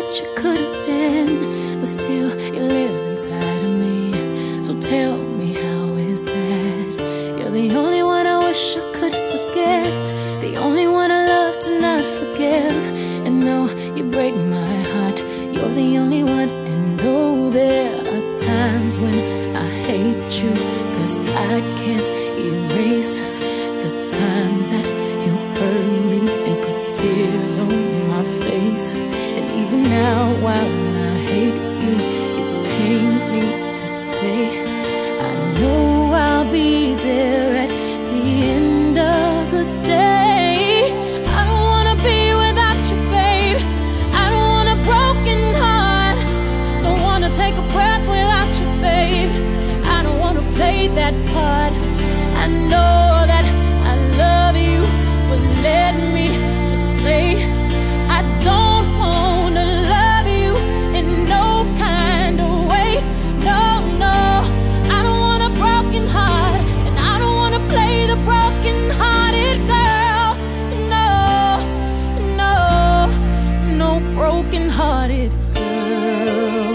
what you could have been, but still you live inside of me. So tell me, how is that? You're the only one I wish I could forget, the only one I love to not forgive. And though you break my heart, you're the only one. And though there are times when I hate you, 'cause I can't erase the times that you hurt me and put tears on my face. And even now, while I hate you, it pains me to say I know I'll be there at the end of the day. I don't wanna be without you, babe. I don't want a broken heart. Don't wanna take a breath without you, babe. I don't wanna play that part. I know that I love you, but let me just say I don't wanna love you in no kind of way. No, no, I don't want a broken heart, and I don't wanna play the broken-hearted girl. No, no, no broken-hearted girl.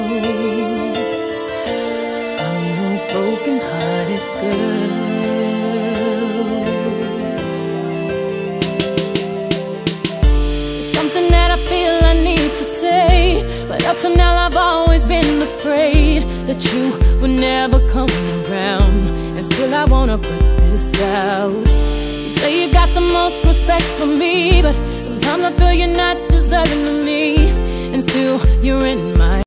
I'm no broken-hearted girl. Something that I feel I need to say, but up till now I've always been afraid that you would never come around. And still I wanna put this out. You say you got the most respect for me, but sometimes I feel you're not deserving of me, and still you're in my